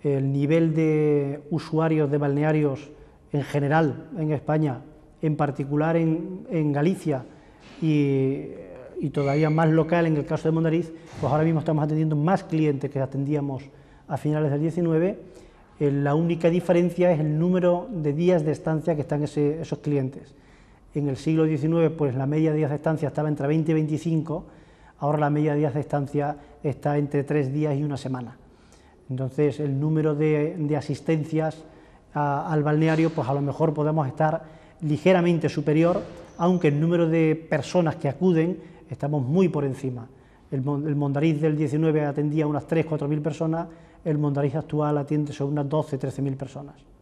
el nivel de usuarios de balnearios en general en España, en particular en Galicia y todavía más local en el caso de Mondariz, pues ahora mismo estamos atendiendo más clientes que atendíamos a finales del 19. La única diferencia es el número de días de estancia que están esos clientes. En el siglo XIX, pues la media de días de estancia estaba entre 20 y 25, ahora la media de días de estancia está entre 3 días y 1 semana. Entonces, el número de asistencias al balneario, pues a lo mejor podemos estar ligeramente superior, aunque el número de personas que acuden estamos muy por encima. El Mondariz del 19 atendía unas 3.000 o 4.000 personas, el Mondariz actual atiende sobre unas 12.000 o 13.000 personas.